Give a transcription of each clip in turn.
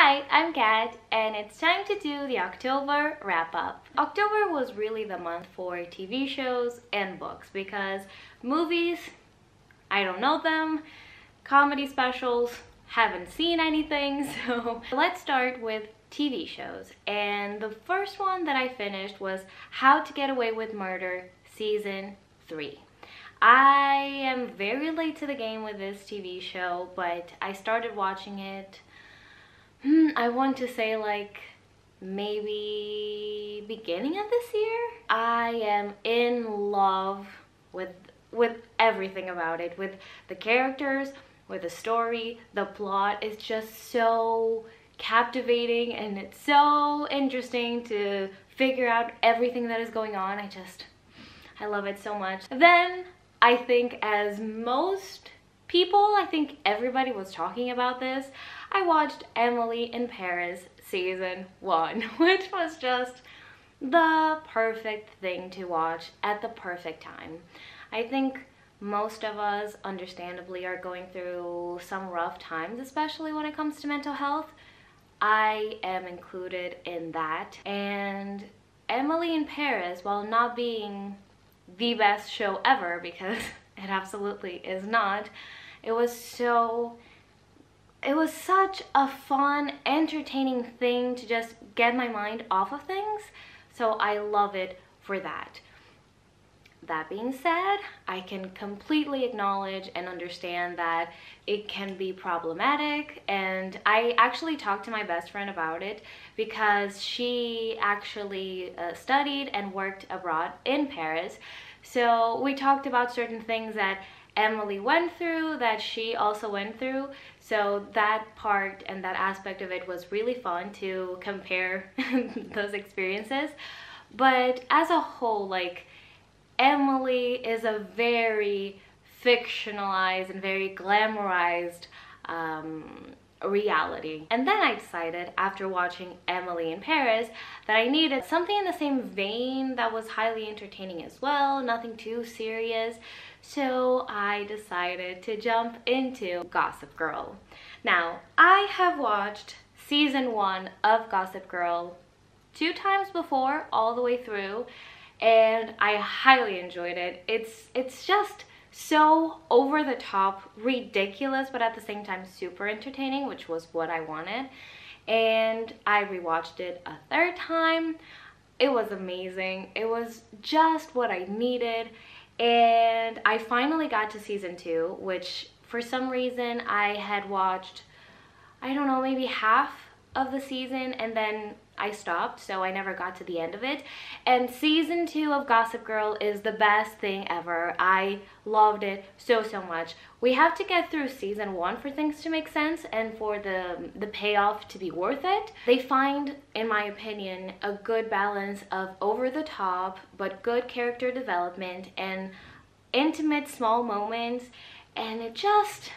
Hi, I'm Kat, and it's time to do the October wrap-up. October was really the month for TV shows and books because movies, I don't know them, comedy specials, haven't seen anything, so let's start with TV shows. And the first one that I finished was How to Get Away with Murder Season 3. I am very late to the game with this TV show, but I started watching it, I want to say like maybe beginning of this year. I am in love with everything about it, with the characters, with the story. The plot is just so captivating and it's so interesting to figure out everything that is going on. I love it so much. Then I think, as most people, I think everybody was talking about this, I watched Emily in Paris Season 1, which was just the perfect thing to watch at the perfect time. I think most of us, understandably, are going through some rough times, especially when it comes to mental health. I am included in that. And Emily in Paris, while not being the best show ever, because it absolutely is not, it was such a fun, entertaining thing to just get my mind off of things. So I love it for that. That being said, I can completely acknowledge and understand that it can be problematic, and I actually talked to my best friend about it because she actually studied and worked abroad in Paris. So we talked about certain things that Emily went through that she also went through. So that part and that aspect of it was really fun to compare those experiences. But as a whole, like, Emily is a very fictionalized and very glamorized reality. And then I decided, after watching Emily in Paris, that I needed something in the same vein that was highly entertaining as well, nothing too serious. So I decided to jump into Gossip Girl. Now, I have watched season 1 of Gossip Girl 2 times before, all the way through, and I highly enjoyed it. It's just so over the top, ridiculous, but at the same time super entertaining, which was what I wanted. And I rewatched it a 3rd time. It was amazing. It was just what I needed. And I finally got to season 2, which for some reason I had watched, I don't know, maybe half of the season and then I stopped, so I never got to the end of it. And season 2 of Gossip Girl is the best thing ever. I loved it so much. We have to get through season 1 for things to make sense and for the payoff to be worth it. They find, in my opinion, a good balance of over the top but good character development and intimate small moments, and it just,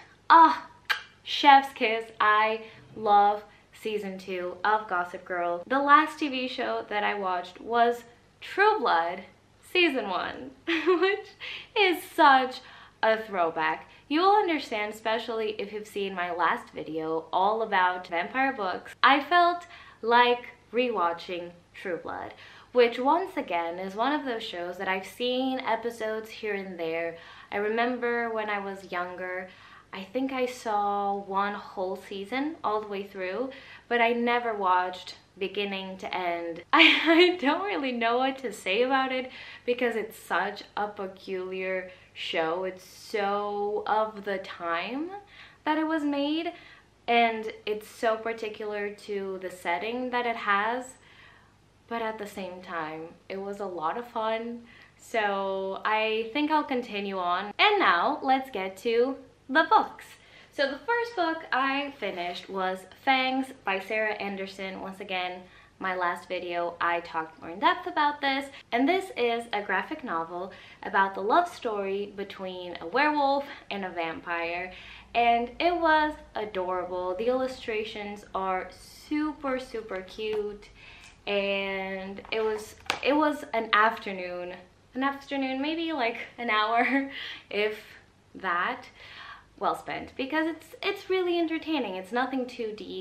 chef's kiss. I love season 2 of Gossip Girl. The last TV show that I watched was True Blood season 1, which is such a throwback. You will understand, especially if you've seen my last video all about vampire books. I felt like rewatching True Blood, which once again is one of those shows that I've seen episodes here and there. I remember when I was younger, I think I saw one whole season all the way through, but I never watched beginning to end. I don't really know what to say about it because it's such a peculiar show. It's so of the time that it was made, and it's so particular to the setting that it has, but at the same time, it was a lot of fun. So I think I'll continue on. And now let's get to the books. So the first book I finished was Fangs by Sarah Anderson. Once again, my last video I talked more in depth about this, and this is a graphic novel about the love story between a werewolf and a vampire, and it was adorable. The illustrations are super cute, and it was an afternoon, maybe like an hour if that, well spent, because it's really entertaining. It's nothing too deep.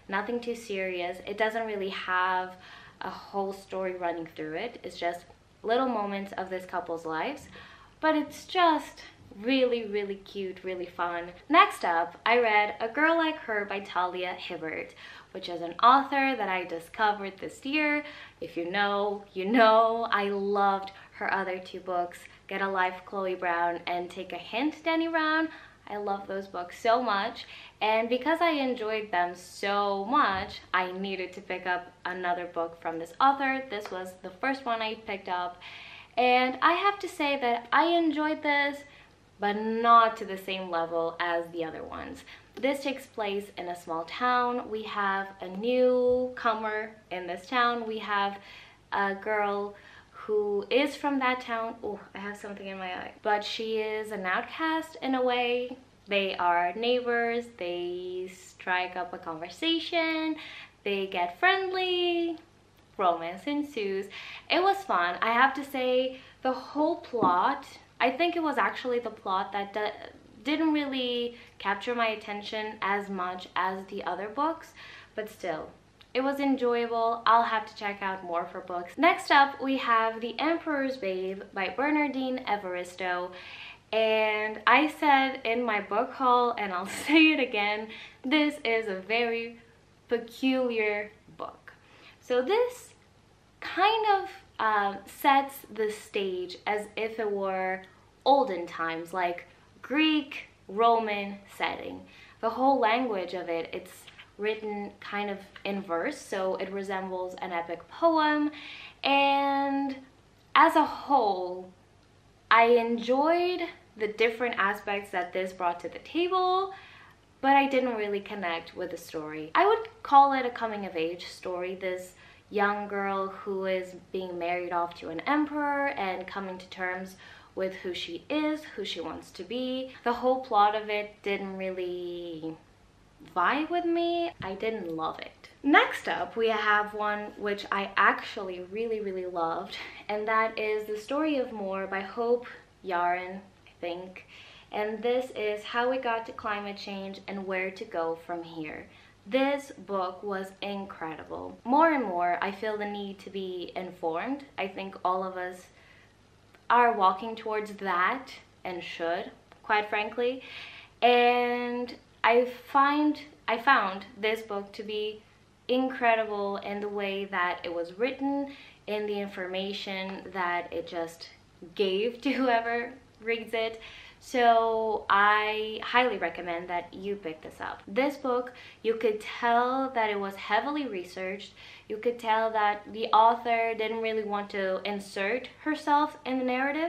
nothing too serious. It doesn't really have a whole story running through it. It's just little moments of this couple's lives, but it's just really cute, really fun. Next up, I read A Girl Like Her by Talia Hibbert, which is an author that I discovered this year. If you know, you know. I loved her other two books, Get a Life, Chloe Brown, and Take a Hint, Dani Brown. I love those books so much, and because I enjoyed them so much, I needed to pick up another book from this author. This was the first one I picked up, and I have to say that I enjoyed this, but not to the same level as the other ones. This takes place in a small town. We have a newcomer in this town. We have a girl who is from that town. Oh, I have something in my eye. But she is an outcast in a way. They are neighbors. They strike up a conversation. They get friendly. Romance ensues. It was fun. I have to say, the whole plot, I think it was actually the plot that didn't really capture my attention as much as the other books, but still, it was enjoyable. I'll have to check out more for books. Next up, we have The Emperor's Babe by Bernardine Evaristo. And I said in my book haul, and I'll say it again, this is a very peculiar book. So this kind of sets the stage as if it were olden times, like Greek, Roman setting. The whole language of it, it's written kind of in verse, so it resembles an epic poem. And as a whole, I enjoyed the different aspects that this brought to the table, but I didn't really connect with the story. I would call it a coming of age story. This young girl who is being married off to an emperor and coming to terms with who she is, who she wants to be. The whole plot of it didn't really vibe with me. I didn't love it. Next up, we have one which I actually really loved, and that is The Story of More by Hope Yaren, I think. And this is How We Got to Climate Change and Where to Go From Here. This book was incredible. More and more, I feel the need to be informed. I think all of us are walking towards that, and should, quite frankly. And I found this book to be incredible in the way that it was written, in the information that it just gave to whoever reads it. So I highly recommend that you pick this up. This book, you could tell that it was heavily researched. You could tell that the author didn't really want to insert herself in the narrative.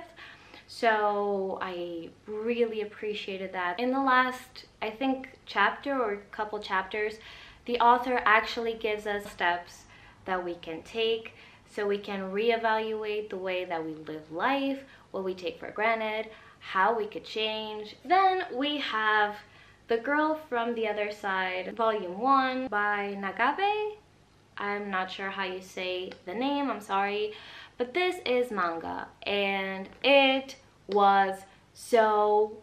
So I really appreciated that. In the last, I think, chapter or couple chapters, the author actually gives us steps that we can take so we can reevaluate the way that we live life, what we take for granted, how we could change. Then we have The Girl from the Other Side, Volume 1 by Nagabe. I'm not sure how you say the name, I'm sorry. But this is manga, and it was so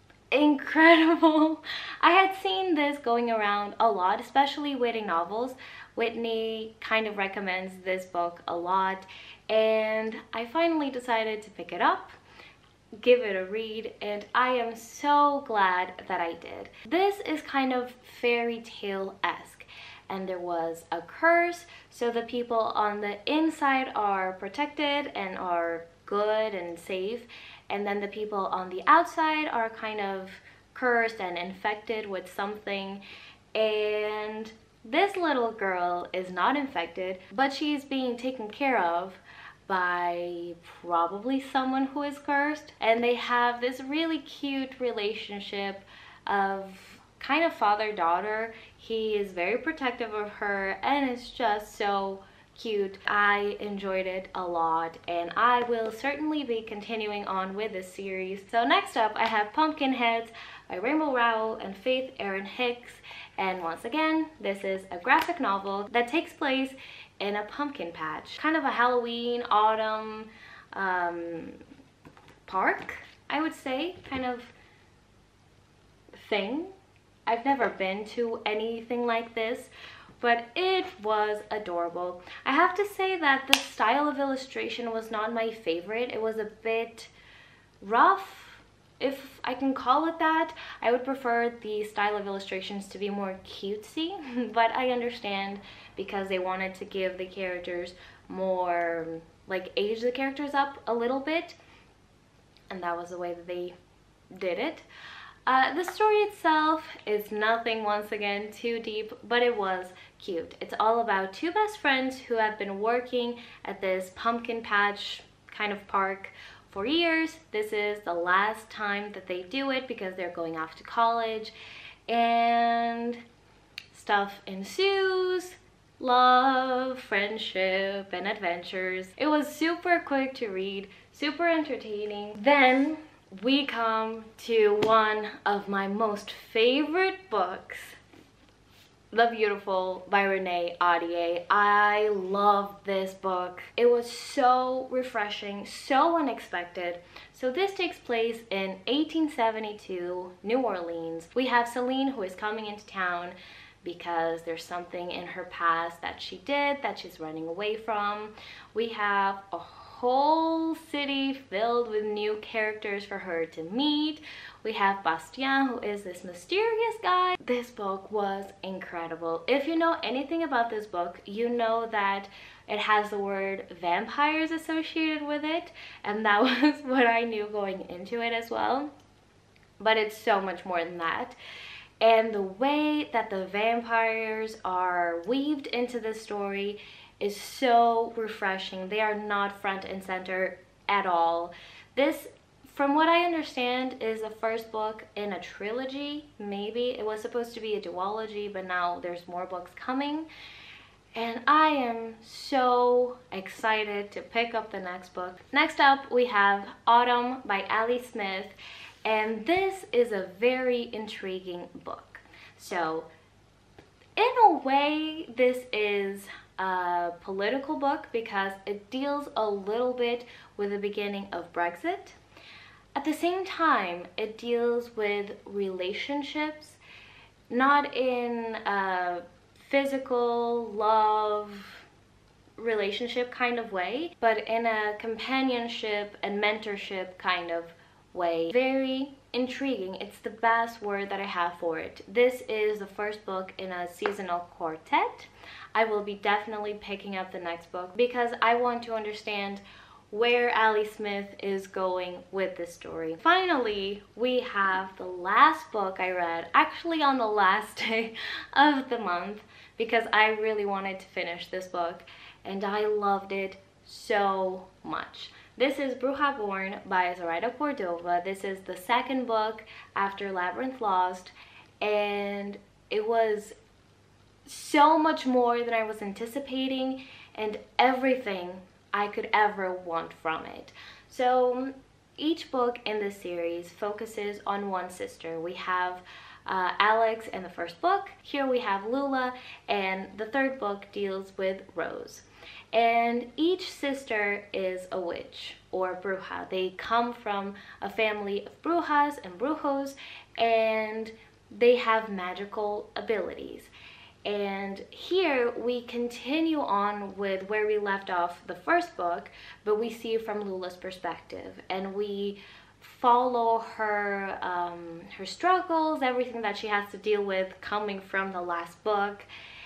incredible. I had seen this going around a lot, especially Waiting Novels. Whitney kind of recommends this book a lot, and I finally decided to pick it up, give it a read, and I am so glad that I did. This is kind of fairy tale-esque, and there was a curse, so the people on the inside are protected and are good and safe, and then the people on the outside are kind of cursed and infected with something. And this little girl is not infected, but she's being taken care of by probably someone who is cursed, and they have this really cute relationship of kind of father-daughter. He is very protective of her, and it's just so cute. I enjoyed it a lot, and I will certainly be continuing on with this series. So next up, I have Pumpkinheads by Rainbow Rowell and Faith Erin Hicks, and once again, this is a graphic novel that takes place in a pumpkin patch, kind of a Halloween, autumn park, I would say, kind of thing. I've never been to anything like this but it was adorable. I have to say that the style of illustration was not my favorite. It was a bit rough, if I can call it that. I would prefer the style of illustrations to be more cutesy, but I understand because they wanted to give the characters more, like, age the characters up a little bit, and that was the way that they did it. The story itself is nothing, once again, too deep, but it was cute. It's all about two best friends who have been working at this pumpkin patch kind of park for years. This is the last time that they do it because they're going off to college, and stuff ensues. Love, friendship, and adventures. It was super quick to read, super entertaining. Then we come to one of my most favorite books, The Beautiful by Renee Ahdieh. I love this book. It was so refreshing, so unexpected. So this takes place in 1872, New Orleans. We have Celine, who is coming into town because there's something in her past that she did that she's running away from. We have a whole city filled with new characters for her to meet. We have Bastien, who is this mysterious guy. This book was incredible. If you know anything about this book, you know that it has the word vampires associated with it, and that was what I knew going into it as well. But it's so much more than that. And the way that the vampires are weaved into the story is so refreshing. They are not front and center at all. This, from what I understand, is the first book in a trilogy, maybe. It was supposed to be a duology, but now there's more books coming. And I am so excited to pick up the next book. Next up, we have Autumn by Ali Smith. And this is a very intriguing book. So, in a way, this is a political book because it deals a little bit with the beginning of Brexit. At the same time, it deals with relationships, not in a physical love relationship kind of way, but in a companionship and mentorship kind of way. Very intriguing. It's the best word that I have for it. This is the first book in a seasonal quartet. I will be definitely picking up the next book because I want to understand where Ali Smith is going with this story. Finally, we have the last book I read, actually on the last day of the month, because I really wanted to finish this book and I loved it so much. This is Bruja Born by Zoraida Cordova. This is the second book after Labyrinth Lost, and it was so much more than I was anticipating and everything I could ever want from it. So each book in this series focuses on one sister. We have Alex in the first book. Here we have Lula, and the third book deals with Rose. And each sister is a witch or bruja. They come from a family of brujas and brujos, and they have magical abilities. And here we continue on with where we left off the first book, but we see from Lula's perspective, and we follow her her struggles, everything that she has to deal with coming from the last book.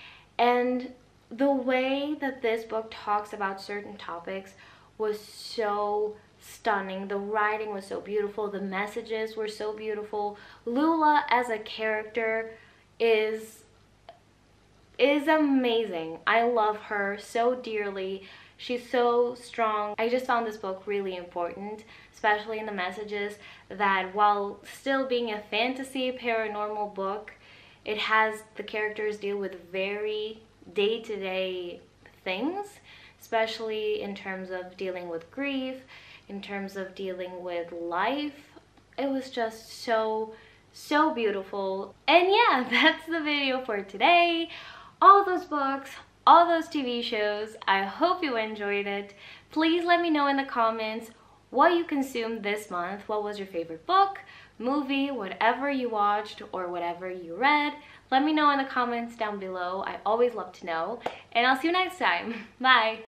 And the way that this book talks about certain topics was so stunning. The writing was so beautiful. The messages were so beautiful. Lula as a character is amazing. I love her so dearly. She's so strong. I just found this book really important, especially in the messages that while still being a fantasy paranormal book, it has the characters deal with very day-to-day things, especially in terms of dealing with grief, in terms of dealing with life. It was just so beautiful. And yeah, that's the video for today. All those books, all those TV shows. I hope you enjoyed it. Please let me know in the comments what you consumed this month. What was your favorite book, movie, whatever you watched or whatever you read. Let me know in the comments down below. I always love to know. And I'll see you next time. Bye!